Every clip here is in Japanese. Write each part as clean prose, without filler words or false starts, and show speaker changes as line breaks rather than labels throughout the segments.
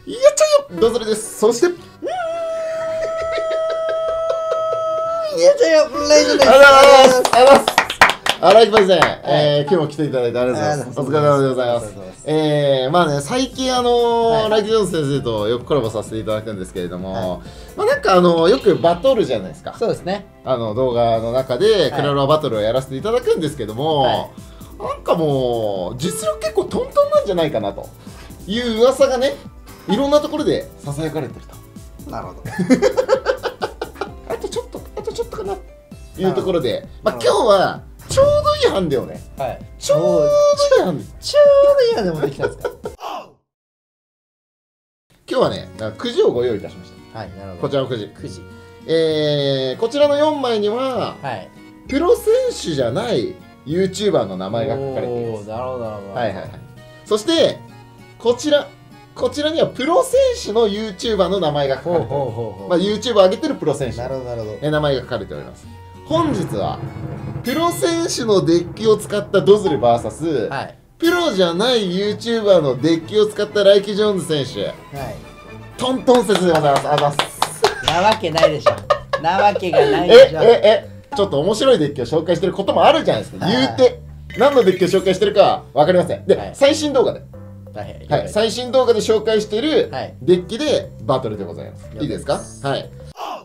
っちゃうよ、どうぞれです。そして、
やっちゃうよ、レイジです。
ありがとうございます。荒木パイセン、今日も来ていただいてありがとうございます。お疲れ様でございます。まあね、最近ライキジョーンズ先生とよくコラボさせていただくんですけれども、まあなんかよくバトルじゃないですか。
そうですね。
動画の中でクラロワバトルをやらせていただくんですけども、なんかもう実力結構トントンなんじゃないかなという噂がね、いろんなところでささやかれてると。
なるほど。
あとちょっとかなというところで、まあ今日はちょうどいいハンデをね、ちょうどいいハンデ、
ちょうどいいハンデ持ってきたんですか。
今日はね、くじをご用意いたしました。
はい、なるほど。
こちらのくじ。こちらの4枚には、プロ選手じゃない YouTuber の名前が書かれています。
なるほど、なるほど。
はいはいはい。そして、こちらにはプロ選手の YouTuber の名前が書かれています。まあ YouTube を上げてるプロ選手の名前が書かれております。本日は、プロ選手のデッキを使ったドズル VS、プロじゃない YouTuber のデッキを使ったライキ・ジョーンズ選手、トントン説でございます。あざっす。
なわけないでしょ。なわけがないでしょ。
ちょっと面白いデッキを紹介してることもあるじゃないですか。言うて、何のデッキを紹介してるかわかりません。で、最新動画で。最新動画で紹介しているデッキでバトルでございます。いいですか？はい。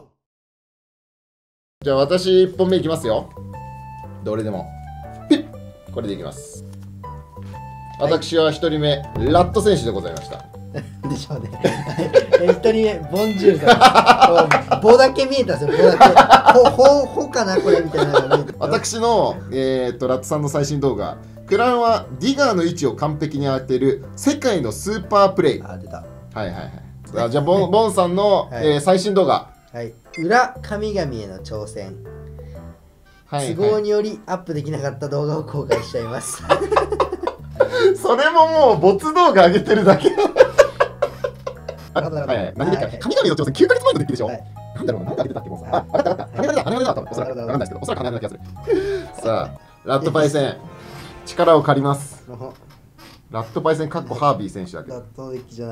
じゃあ私1本目いきますよ。どれでも。ピッ！これでいきます。私は1人目、ラット選手でございました。
でしょうね。1人目、ボンジュールさん。ボだけ見えたんですよ、ボだけ。ほかな、これみたいな。
私の、ラットさんの最新動画。クランはディガーの位置を完璧に当てる世界のスーパープレイ。
あ、出た。
はいはいはい。じゃあボンさんの、最新動画。
はい。裏神々への挑戦。都合によりアップできなかった動画を公開しちゃいます。
それももう没動画上げてるだけ。何で神々の挑戦9ヶ月前のデッキでしょ。なんだろう、何で上げてたっけもうさ。分かった。羽だ。おそらく分かんないですけど、おそらく羽な気がする。さあ、ラットパイセン。力を借ります。ラットパイセンかっこハービー選手だけど。
ラットデッキじゃない。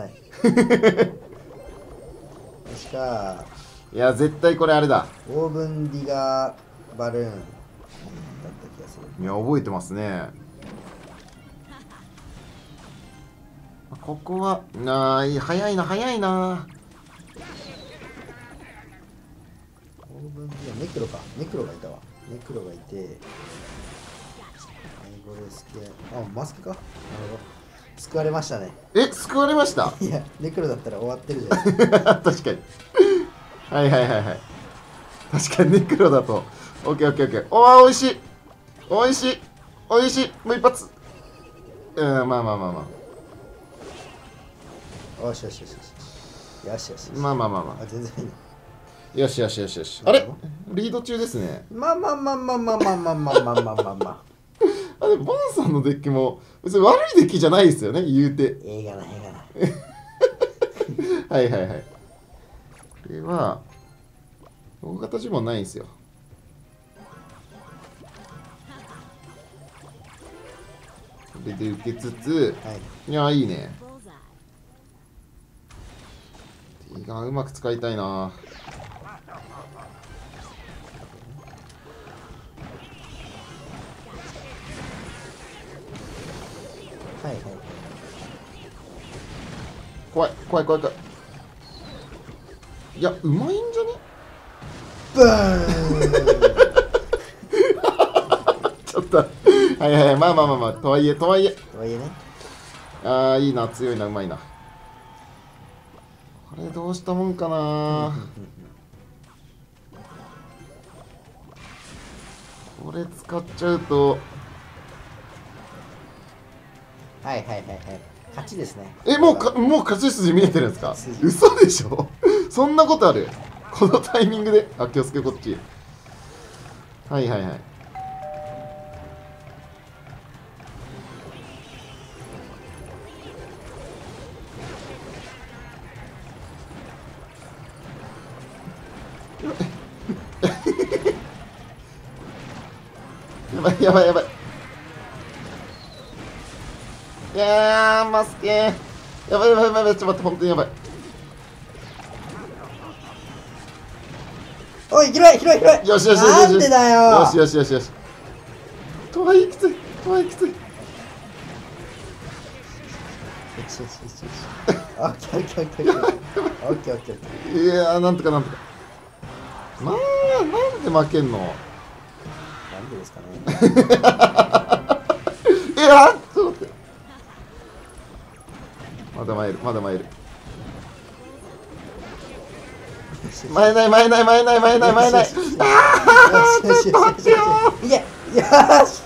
確か。
いや、絶対これあれだ。
オーブンディガーバルーンだった気がする。
いや、覚えてますね。ここは、早いな。
オーブンディガー、ネクロか。ネクロがいたわ。ネクロがいて。マスクか。なるほど。救われましたね。
救われました。
いや、ネクロだったら終わってるじゃないですか。
確かに。はい。確かにネクロだと。オッケー。おー、おいしい。もう一発。まあ。
よし。
まあ。
あ、全然いいの。
よし。あれリード中ですね。
まあ。
あれ、ボンさんのデッキも別に悪いデッキじゃないですよね、言うて。
映画な。
はい。これは、大型呪文ないんですよ。これで受けつつ、いや、いいね。ティガーうまく使いたいな。怖い。いや、うまいんじゃね？
ブーン。
ちょっとはいまあとはいえ
ね。
いいな、強いな、うまいな。これどうしたもんかな。これ使っちゃうと
勝ちですね。
もう勝ち筋見えてるんですか？嘘でしょ。そんなことある？このタイミングで。気をつけこっち。はい。やばい。いやー、マスケやばいやばいやばい、ちょっと待って、本当にやばい。
おい、広い広い広い。
よしよしよしよし、
なんでだよ。
よしよしよしよし。とはいえきつい、とはいえきつい。
よしよしよしよし。オッケーオッケーオッケーオッケーオッケーオッケーオッケー。
いやー、なんとかなんとか。まあ、なんで負けんの。
なんでですかね。
いやー、ちょっと待って。まだ参る、まだ参る。前ない前ない前ない前ない前ない。ああ、
よしよしよしよし。いけ、よし。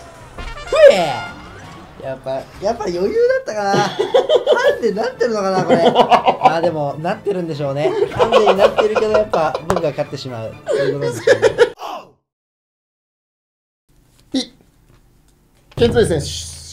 やっぱ余裕だったかな。ハンデになってるのかなこれ。まあでもなってるんでしょうね。ハンデになってるけどやっぱ僕が勝ってしまう。そういうことですよね。
ピッ。ケンツイ選手。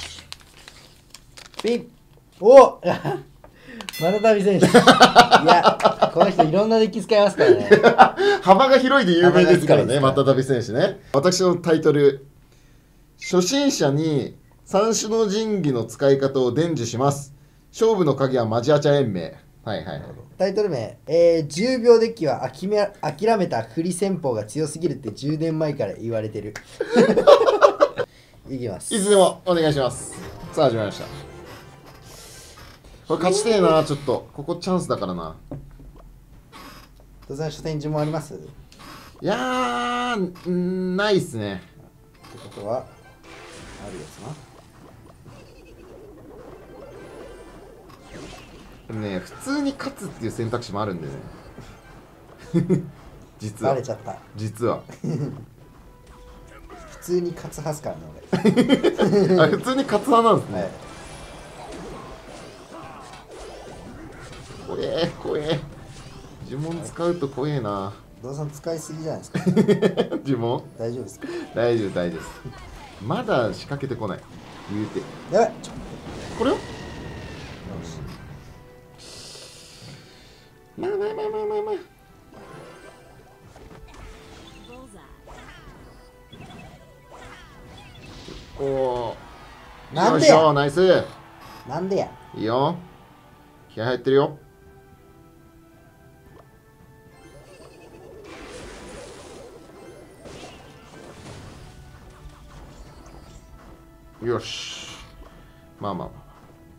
ピッ。お。またたび選手。いや、この人いろんなデッキ使いますからね。
幅が広いで有名ですからね、またたび選手ね。私のタイトル、初心者に三種の神器の使い方を伝授します。勝負の鍵はマジアチャ延命。はいはいはい。
タイトル名、10秒デッキは諦めた振り戦法が強すぎるって10年前から言われてる。いきます。
いつでもお願いします。さあ始まりました。これ勝ちてえな、ちょっと。ここチャンスだからな。
登山書店順もあります？って
いやー、ないっすね。
ことは、あるやつな。
でもね、普通に勝つっていう選択肢もあるんでね。実は。
バレちゃった。
実は。
普通に勝つはずからね、
あ、普通に勝つ派なんですね。
俺。はい。
怖え、怖え。呪文使うと怖えな。
動産使いすぎじゃないですか。
呪文
大丈夫ですか？
大丈夫、大丈夫です。まだ仕掛けてこない。言うて。
やばい。
これを
よし。
まあまあまあまあまあまあ。おお。
なんでや。
よいしょ、ナイス。
なんでや。
いいよ。気合入ってるよ。よし。まあまあまあ。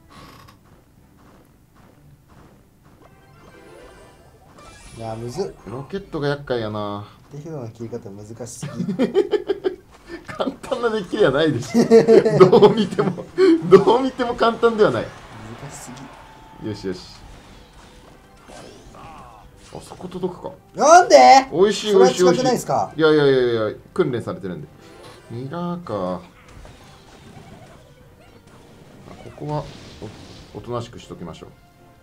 いや、むずっ。
ロケットが厄介やな。
手札の切り方難しすぎ。
簡単なデッキではないでしょ。どう見てもどう見ても簡単ではない。
難しすぎ。
よしよし。あそこ届くか。
なんで？
おいしい
それは近
おいしいおいしい。
くないですか？
いやいやいやいや、訓練されてるんで。ミラーか。ここはおとなしくしときましょう。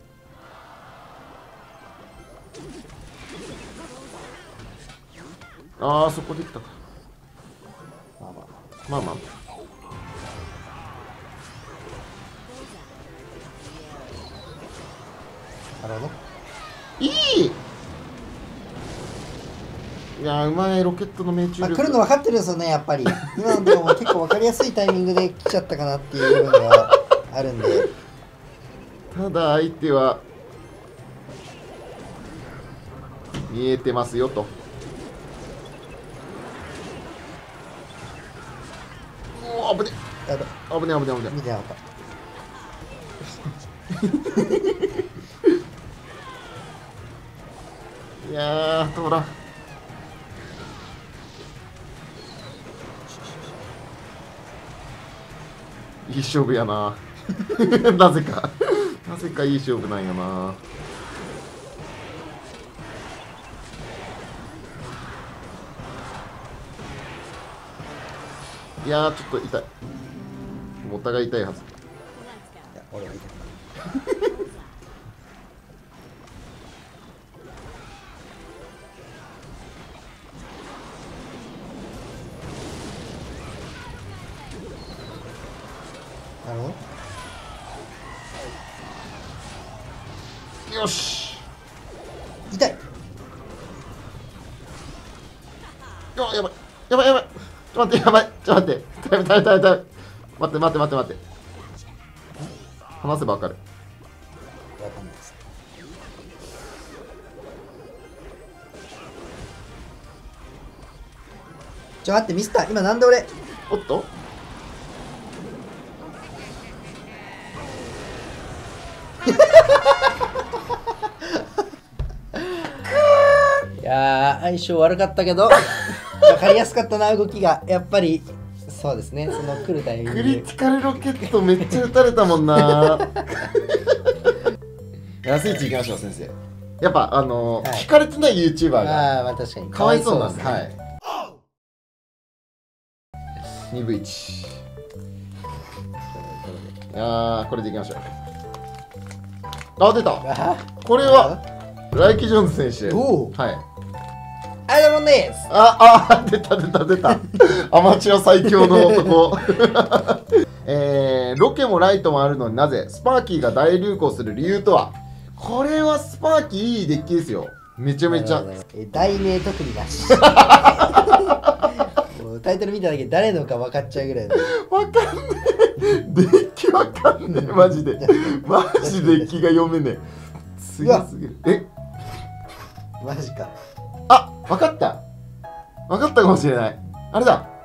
ああ、そこできたか。
まあまあ
まあまあ。
なるほど。
いい。いやー、うまい。ロケットの命中
まあ、
力。
来るの分かってるんですよね、やっぱり。今のところも結構分かりやすいタイミングで来ちゃったかなっていう部分があるんで。
ただ相手は見えてますよと。おお、危ね
やばい。
危ね危ね危ね。
見てなかった。
いやー、ほら。いい勝負やな。なぜかなぜかいい勝負なんやな。いやー、ちょっと痛い。お互い痛いはず。
いや、俺は痛かった。なるほ
よし。
ど。痛い。
やばいやばいやばい。ちょっと待って、やばい。ちょっと待って。待って待って待って待って待って待って待って。話せばわかる。
ちょ待って、ミスター今なんで俺。
おっと
いやー相性悪かったけど分かりやすかったな、動きが。やっぱりそうですね、その来るタイミングで。
クリティカルロケットめっちゃ打たれたもんな。安い位置行きましょう先生。やっぱ聞かれてない YouTuber が
まあ確かに
かわいそうなんで、
かわい
はい。2V1。いやー、これでいきましょう。あ、出た。これはライキ・ジョーンズ選手。
お
はい。
アイドロンです。
出た。アマチュア最強の男。ロケもライトもあるのになぜスパーキーが大流行する理由とは。これはスパーキーいいデッキですよ。めちゃめちゃ。
題名特になし。もうタイトル見ただけで誰のか分かっちゃうぐらいの。
わかんねえ。デッキわかんねえ。マジで。マジデッキが読めねえ。強すぎる。
マジか。
わかったかもしれない。あれだ。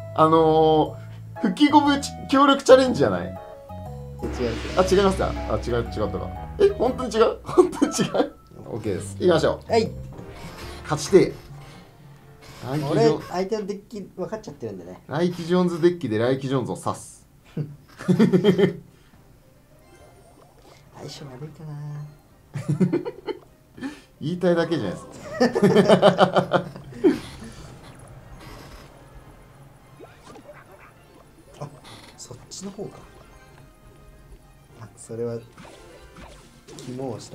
吹きゴム協力チャレンジじゃない？
違う。
違いますか？違ったか。本当に違う？本当に違う？ OK です。行きましょう。
はい。
勝ちて
俺、相手のデッキ分かっちゃってるんでね。
ライキ・ジョーンズデッキでライキ・ジョーンズを刺す。
相性悪いかな。
言いたいだけじゃないですか。
そっちの方か。それは肝をした。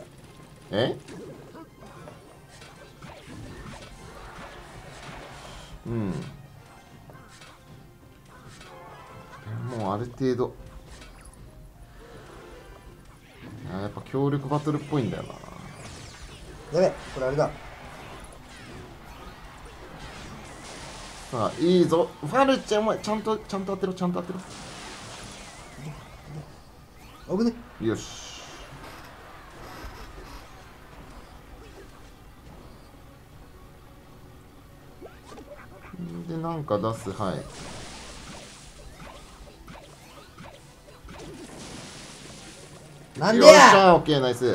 もうある程度やっぱ協力バトルっぽいんだよな。
やべ、これあれだ。
さあいいぞファルチェ、お前ちゃんと当てろ。危ね。よし。でなんか出す。はい。
なんでや。
よっしゃ、オッケー、ナイス。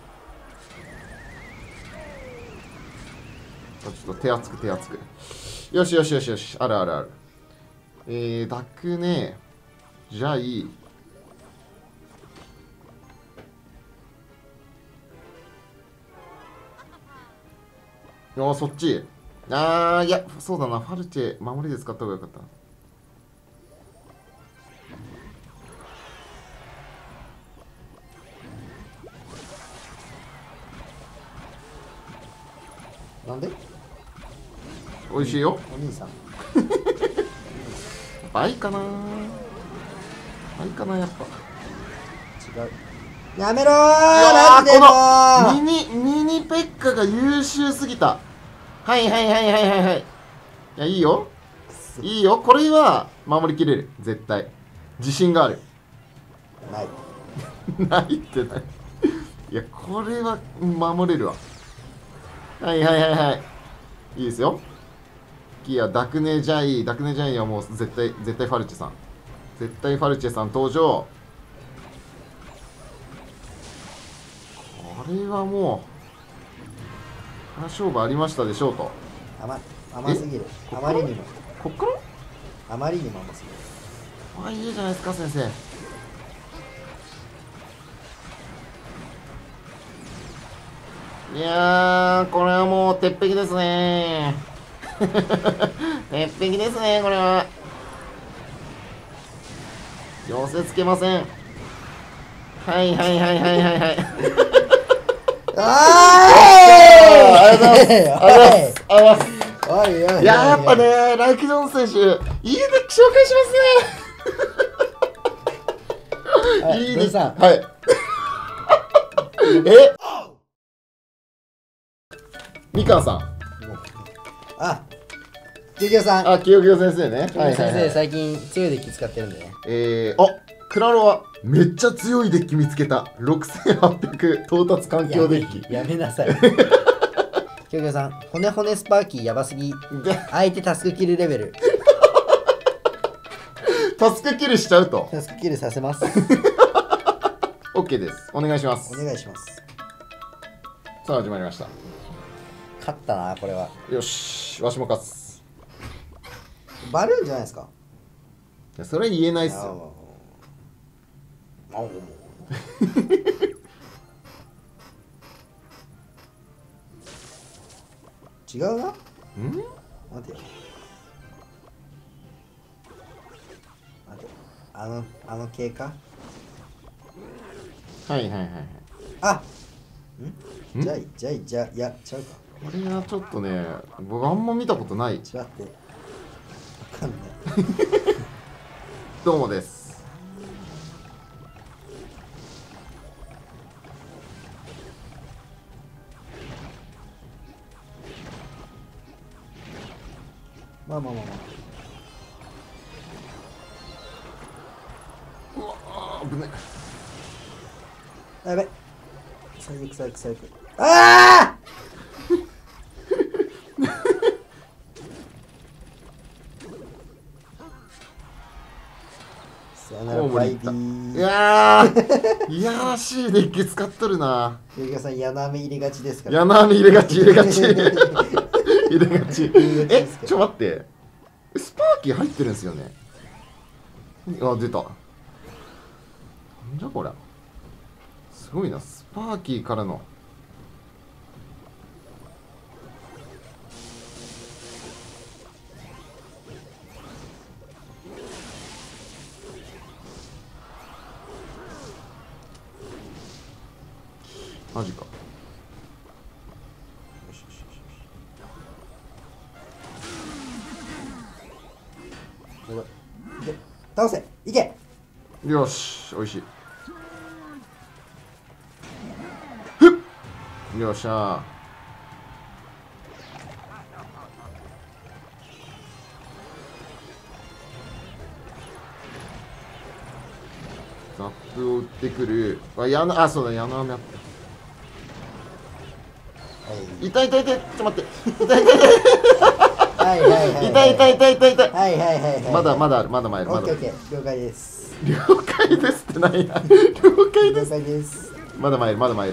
ちょっと手厚く。よし。ある。ダクね。じゃあいい。そっち。いや、そうだな。ファルチェ、守りで使った方がよかった。
なんで？
美味しいよ。
お兄さん。
倍かなやっぱ。
違う。やめろー。マジでも
う。ミニペッカが優秀すぎた。はい。いや、いいよ。これは守りきれる。絶対。自信がある。
ない。
ないってない。いや、これは守れるわ。はい。いいですよ。いや、ダクネジャイはもう絶対ファルチェさん。絶対ファルチェさん登場。これはもう勝負ありましたでしょうと。
甘すぎる。あまりにも。
こっから
あまりにも甘すぎる。
いいじゃないですか先生。いやー、これはもう鉄壁ですね。鉄壁ですね、これは。寄せつけません。はい。ありがとうございます。いや、やっぱね、ライキ・ジョーンズ選手、いいデッキ紹介しますね。いいデッキ。はい。みかんさん。
キヨキヨさん。
キヨキヨ先生ね。
先生、最近強いデッキ使ってるんでね。
クラロはめっちゃ強いデッキ見つけた。6800到達環境デッキ。
やめなさい。 キョキョさん、骨骨スパーキーやばすぎ。相手タスクキルレベル。
タスクキルしちゃうと。
タスクキルさせます。
OK です。お願いします。
お願いします。
さあ始まりました。
勝ったな、これは。
よし、わしも勝つ。
バルーンじゃないですか。
いやそれ言えないっすよ。
違うな。
ん？
待てよ。待て。あの系か。
はいはいはいはい。
あ。じゃあいやちゃうか。
これはちょっとね、僕あんま見たことない。
違ってわかんない。
どうもです。
まあ。うわ
ー危ない。
やべ。最悪。ああ。さよならバイビー。
いやーいやらしいデッキ使っとるな。
ゆうかさん、柳網入れがちですから。
柳網入れがち入れがちえ、ちょ待って、スパーキー入ってるんですよね。あ、出た。なんじゃこれ、すごいな。スパーキーからのマジか。
倒せ、いけ。
よし、おいしい。ふっ、よっしゃー。ザップを打ってくる。あ、そうだ、柳網あった。痛い、ちょっと待って。痛い。まだある、まだ参る。
オッケー、了解です。
了解ですってないな。了解です。まだ参る。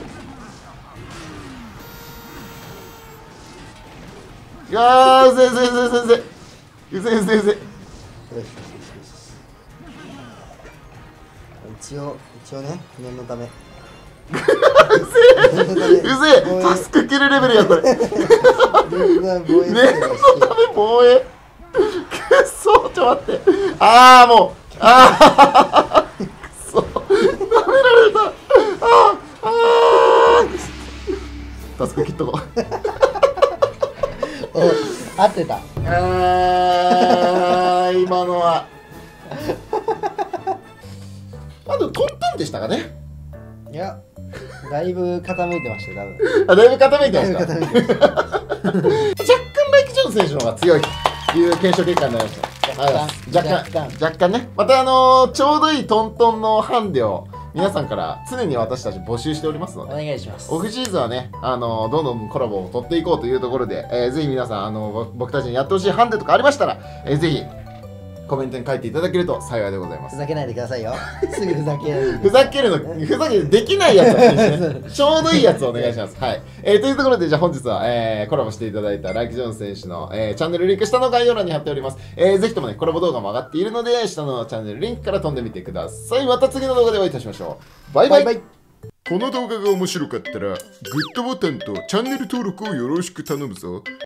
いやー、うぜ。
一応ね、念のため。
うぜえ、タスクキルレベルやこれ。念のため防衛。くっそ、ちょ待って。もうくそ、舐められた。タスク切っとこう。
合ってた。
今のはでもトントンでしたかね。
いや、だいぶ傾いてましたよ、
多分。だいぶ傾いてました。若干ライク・ジョーンズ選手の方が強いという検証結果になりました。若干ね。またちょうどいいトントンのハンデを皆さんから常に私たち募集しておりますので、
お願いします。
オフシーズンはね、どんどんコラボを取っていこうというところで、ぜひ皆さん僕たちにやってほしいハンデとかありましたら、ぜひコメントに書いていただけると幸いでございます。
ふざけないでくださいよ。すぐふざける。
ふざけるできないやつはね、ちょうどいいやつをお願いします。はい。というところで、じゃあ本日は、コラボしていただいたライク・ジョーンズ選手の、チャンネルリンク下の概要欄に貼っております。ぜひともね、コラボ動画も上がっているので、下のチャンネルリンクから飛んでみてください。また次の動画でお会いいたしましょう。バイバイ。この動画が面白かったら、グッドボタンとチャンネル登録をよろしく頼むぞ。